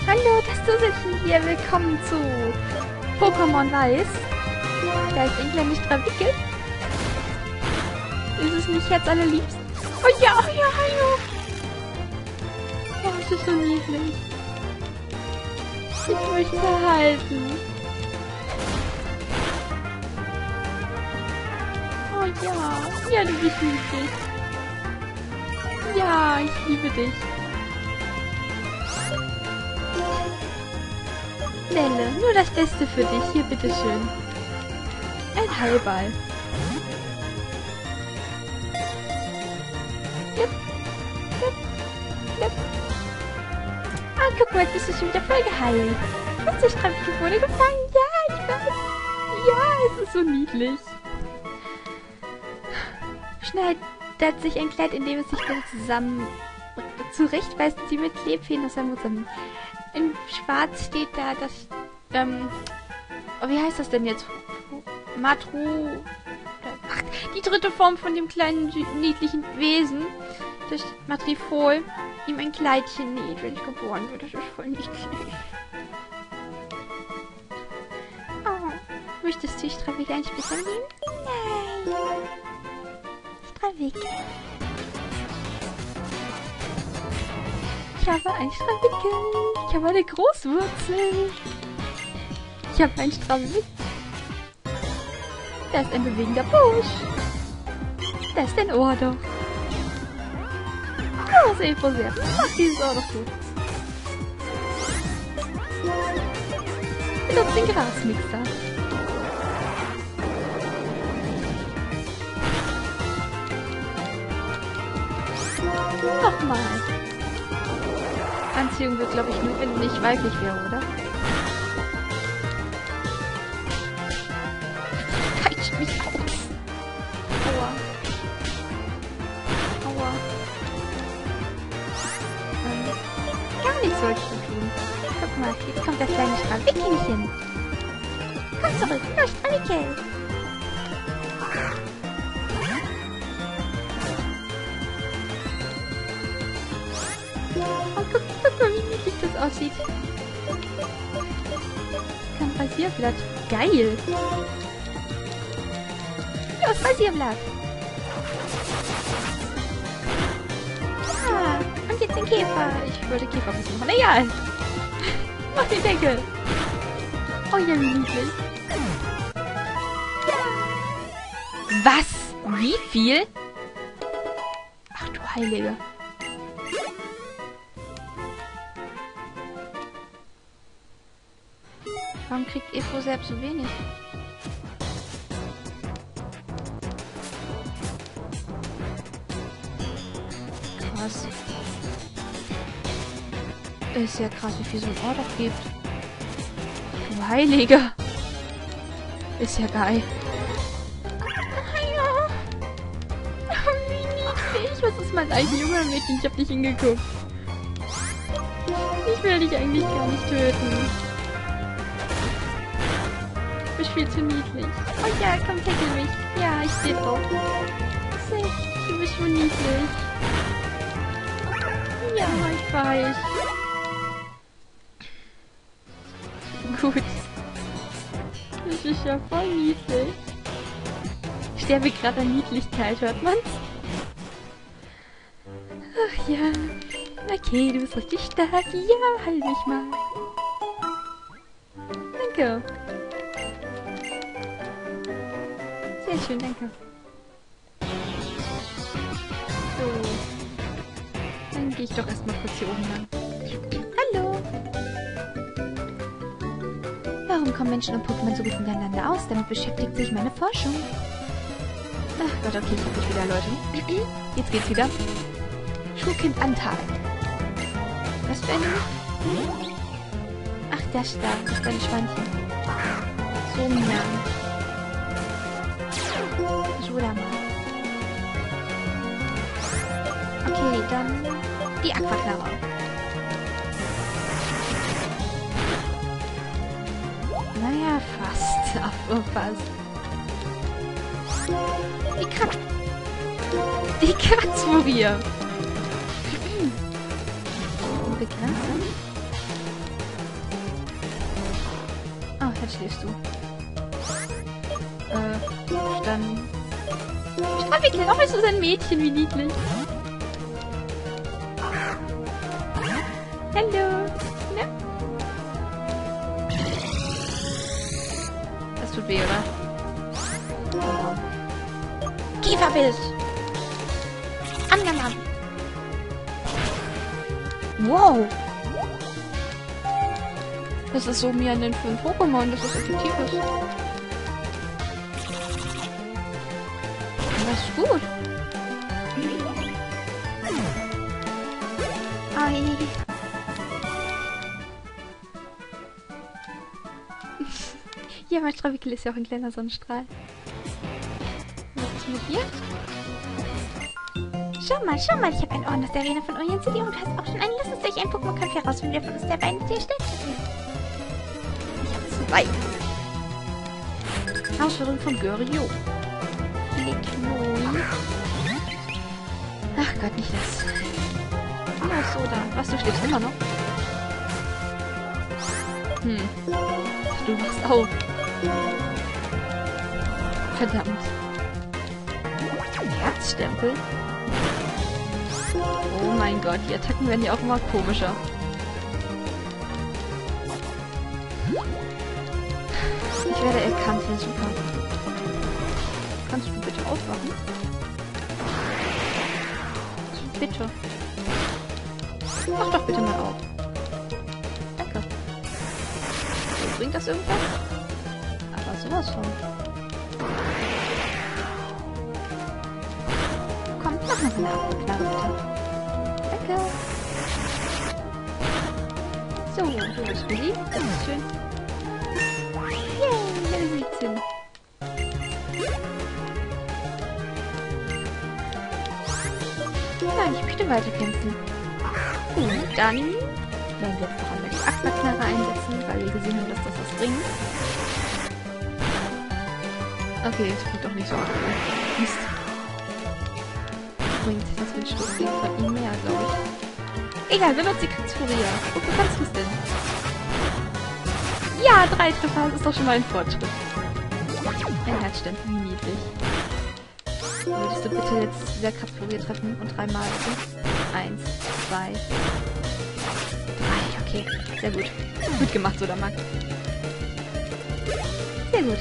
Hallo, das Dusselchen hier. Willkommen zu Pokémon Weiß. Da ist ein kleines Strawickel. Ist es nicht jetzt allerliebst? Oh ja, hallo. Oh, es ist so niedlich. Ich möchte halten. Oh ja. Ja, du bist niedlich. Ja, ich liebe dich. Nelle, nur das Beste für dich. Hier, bitteschön. Ein Heilball. Jupp. Jupp. Jupp. Ah, guck mal, jetzt bist du schon wieder voll geheilt. Hast du Strawickel wurde gefangen? Ja, ich weiß. Ja, es ist so niedlich. Schneidet sich ein Kleid, in dem es sich dann zusammen zurechtweist sie mit Klebfäden aus seinem Mund zusammen. In Schwarz steht da, dass, oh, wie heißt das denn jetzt? Matru... Ach, die dritte Form von dem kleinen, niedlichen Wesen, das Matrifol, ihm ein Kleidchen näht, wenn ich geboren wird. Das ist voll niedlich. Oh, möchtest du Strawickel ein Splitter nehmen? Nein. Strawickel. Ich habe ein Strawickel. Ich habe eine Großwurzel. Ich habe ein Strawickel. Da ist ein bewegender Busch. Da ist ein Ohr doch. Oh, sehr sehr. Ach, dieses Ohr doch gut. Benutzt den Grasmixer. Nochmal. Anziehung wird, glaube ich, nur, wenn nicht weiblich wäre, oder? Peitscht mich aus. Aua. Aua. Gar nichts sollst du tun. Guck mal, jetzt kommt das kleine Strawickelchen. Komm zurück, los, Strawickel. Oh, guck mal, wie niedlich das aussieht. Kein Rasierblatt. Geil. Los, Rasierblatt. Ah, und jetzt den Käfer. Ich wollte Käferbiss machen. Egal. Mach den Deckel. Oh ja, wie niedlich. Was? Wie viel? Ach du Heilige. Warum kriegt Efo selbst so wenig? Krass. Ist ja krass, wie viel so ein Ort auch gibt. Du Heiliger. Ist ja geil. Ja. Wie niedlich. Was ist mein eigentlich junger Mädchen? Ich hab nicht hingeguckt. Ich will dich eigentlich gar nicht töten. Du bist viel zu niedlich. Oh ja, komm, tackle mich. Ja, ich seh drauf. Du bist schon niedlich. Ja, ich weiß. Gut. Das ist ja voll niedlich. Ich sterbe gerade an Niedlichkeit, hört man's? Ach ja. Okay, du bist richtig stark. Ja, halt mich mal. Danke. Sehr schön, danke. So. Dann gehe ich doch erstmal kurz hier oben lang. Hallo! Warum kommen Menschen und Pokémon so gut miteinander aus? Damit beschäftigt sich meine Forschung. Ach Gott, okay, ich hab dich wieder, Leute. Jetzt geht's wieder. Schulkind Antal. Was für eine? Ach, das da. Das ist dein Schweinchen. So, Mina. Okay, dann die Aquaklara. Naja, fast. Fast. Die Kratzfurie. Begrenzung. wann schläfst du? Dann... Strawickel, auch ist so ein Mädchen, wie niedlich. Hallo. Ne? Das tut weh, oder? Oh. Käferbiss! Angenommen! Wow! Das ist so mir ein Pokémon, das ist effektiv ist. Das ist gut. Ei. Ja, mein Strawickel ist ja auch ein kleiner Sonnenstrahl. Was ist mit dir? Schau mal, ich habe ein Orden aus der Arena von Orient City und du hast auch schon einen. Lass uns durch einen Pokémon-Kampf herausfinden, wer von uns der beiden der stärkste ist. Ich habe 2. Herausforderung von Gyrio. Ach Gott, nicht das. Oh, so da. Was, du schläfst immer noch? Du wachst auf. Verdammt. Herzstempel? Oh mein Gott, die Attacken werden ja auch immer komischer. Ich werde erkannt, ja super. Kannst du bitte aufwachen? Bitte. Mach doch bitte mal auf. Danke. So, bringt das irgendwas? Aber sowas von. Komm, mach mal so eine Abklare, bitte. Danke. So, du bist beliebt. Das ist schön. Yay, Level 17. Nein, ich möchte weiterkämpfen. Und dann werden wir jetzt noch einmal die Aquaknarre einsetzen, weil wir gesehen haben, dass das was bringt. Okay, es bringt doch nicht so viel. Mist. Bringt das Windstoßding von ihm mehr, glaube ich. Egal, benutzt die Kratzfuria. Wo kannst du es denn? Ja, 3 Treffer, das ist doch schon mal ein Fortschritt. Ein Herzstempel, wie niedlich. Würdest du bitte jetzt wieder Kraftfurie treffen und 3 Mal, bitte? 1, 2, 3. Okay, sehr gut. Gut gemacht, so der Mann. Sehr gut.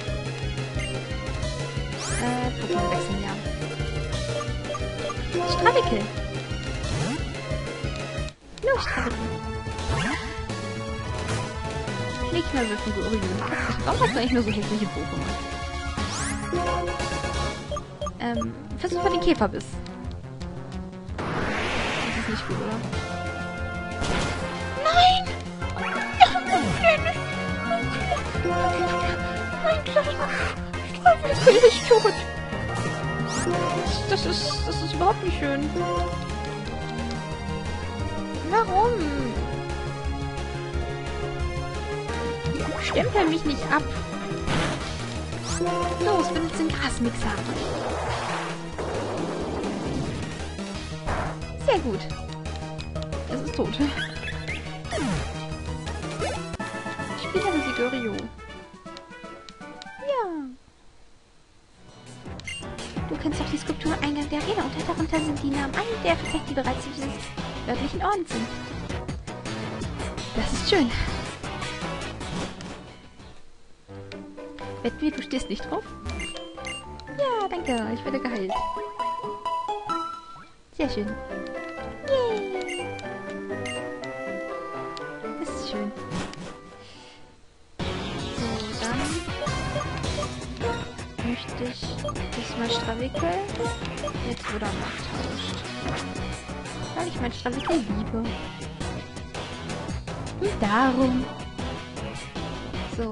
Pokémon wechseln, ja. Strawickel. Los, Strawickel. Nicht mehr Würfel, du Orion. Warum hast du eigentlich nur so hässliche Pokémon? Versuch mal den Käferbiss. Das ist nicht gut, oder? Nein! Mein kleiner Strawickel ist tot. Das ist überhaupt nicht schön. Warum? Stempel mich nicht ab. Los, benutze den Grasmixer. Sehr gut. Es ist tot. Später ist Gyrio. Ja. Du kennst doch die Skulptur Eingang der Arena und darunter sind die Namen all der Verzeichnungen, die bereits in dieses örtlichen Orden sind. Das ist schön. Wetten wir, du stehst nicht drauf? Ja, danke. Ich werde geheilt. Sehr schön. Yay. Das ist schön. So, dann möchte ich diesmal Strawickel jetzt oder Macht tauscht. Weil ich mein Strawickel liebe. Und darum. So.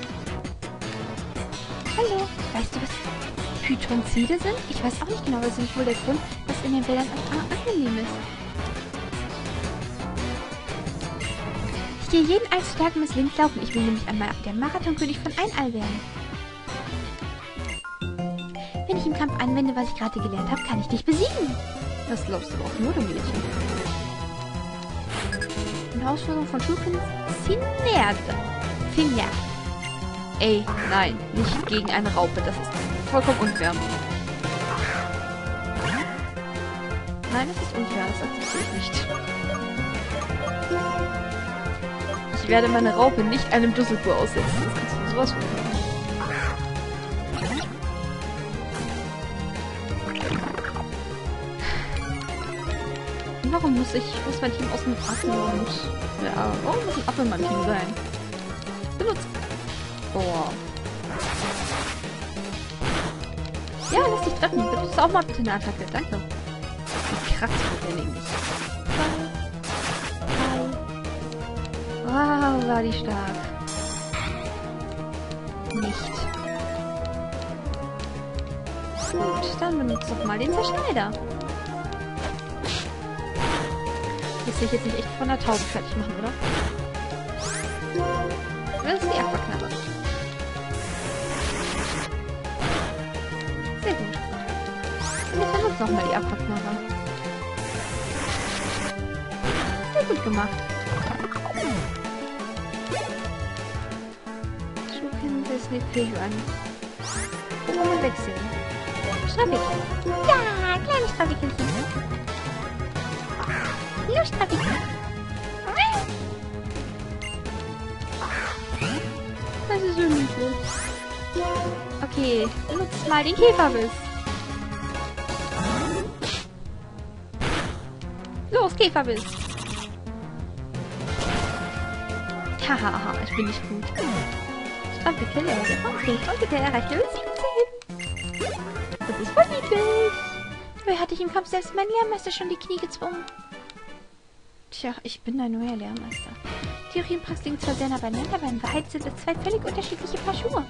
Hallo, weißt du, was Pythonzide sind? Ich weiß auch nicht genau, was sind wohl der Grund, was in den Wäldern angenehm ist. Ich gehe jeden Eistag mit links laufen. Ich will nämlich einmal der Marathonkönig von Einall werden. Wenn ich im Kampf anwende, was ich gerade gelernt habe, kann ich dich besiegen. Das glaubst du auch nur, du Mädchen. Eine Herausforderung von Schulkind Finja. Ey, nein, nicht gegen eine Raupe. Das ist vollkommen unfair. Nein, das ist unfair. Das akzeptiere ich nicht. Ich werde meine Raupe nicht einem Dusselkur aussetzen. Das kannst du sowas von machen. Warum muss mein Team aus dem Affen und... Ja, warum muss ein Affe in meinem Team sein? Benutzt. Boah. Ja, lass dich treffen. Benutzt auch mal bitte eine Attacke. Danke. Die kratzt mit der nicht. Wow, war die stark. Nicht. Gut, dann benutzt doch mal den Zerschneider. Das will ich jetzt nicht echt von der Taube fertig machen, oder? Das ist die Aquaknarre. Sehr gut. Und jetzt benutzt nochmal die Aquaknarre. Sehr gut gemacht. Schuken das nicht für an. Wo wechseln? Strafwickel. Ja, kleines Strafwickelchen. Los, Strafwickel. Das ist so niedlich. Okay, benutzt mal den Käferbiss. Los, Käferbiss. Hahaha, ich bin nicht gut. Strafwickel, und bitte erreicht Level 17. Das ist voll niedlich. Wer hatte ich im Kampf selbst meinen Lehrmeister schon die Knie gezwungen? Tja, ich bin ein neuer Lehrmeister. Theorie und Praxis liegen zwar sehr nah beieinander, aber in Wahrheit sind es zwei völlig unterschiedliche Paar Schuhe.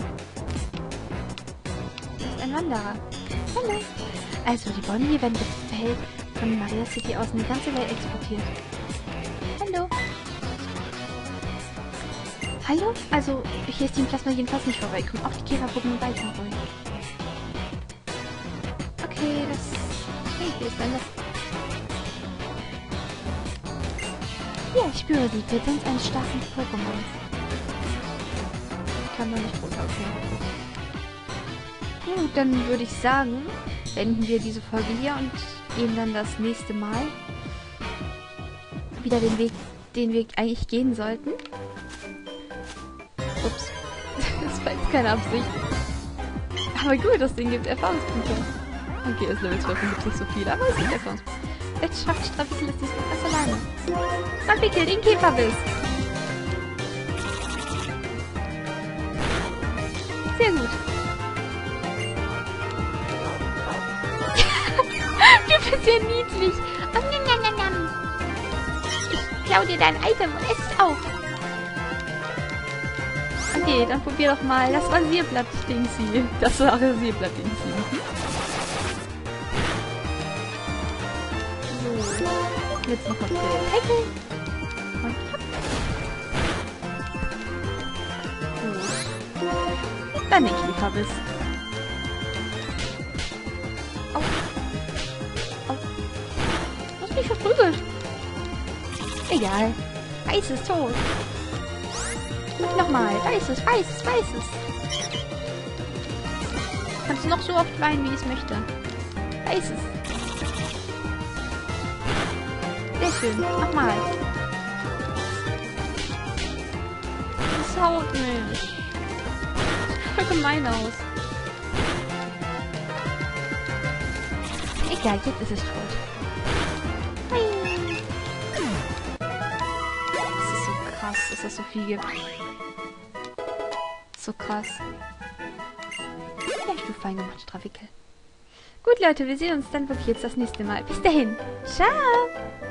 Das ist ein Wanderer. Hallo. Also, die Bonnie werden befehlt von Maria City aus in die ganze Welt exportiert. Hallo. Hallo? Also, hier ist die Plasma jedenfalls nicht vorbeikommen. Auch die Käferpuppen beißen ruhig. Okay, das ist dann das... Ja, ich spüre die Präsenz eines starken Pokémons. Ich kann noch nicht runtergehen. Gut, dann würde ich sagen, beenden wir diese Folge hier und gehen dann das nächste Mal wieder den Weg, den wir eigentlich gehen sollten. Ups. Das war jetzt keine Absicht. Aber gut, das Ding gibt Erfahrungspunkte. Okay, das Level 12 gibt nicht so viel, aber es gibt Erfahrungspunkte. Vielleicht schafft Strafwickel es diesmal ganz alleine. Strafwickel, den Käferbiss. Sehr gut. Du bist ja niedlich. Oh, nam, nam, nam, nam. Ich klau dir dein Item und ess es auf. Okay, dann probier doch mal das Rasierblatt-Dingsi. Das Rasierblatt-Dingsi. Jetzt noch kurz den Heckel. Und hopp. Gut. Dann den Käferbiss. Au. Au. Du hast mich verprügelt. Egal. Weiß ist tot. Nochmal. Weißes. Kannst du noch so oft weinen, wie ich es möchte. Weißes. Sehr schön. Nochmal. Das haut mich. Sieht voll gemein aus. Egal, jetzt ist es tot. Das ist so krass, dass das so viel gibt. So krass. Ja, du fein gemacht, Strafwickel. Gut, Leute, wir sehen uns dann wirklich jetzt das nächste Mal. Bis dahin. Ciao.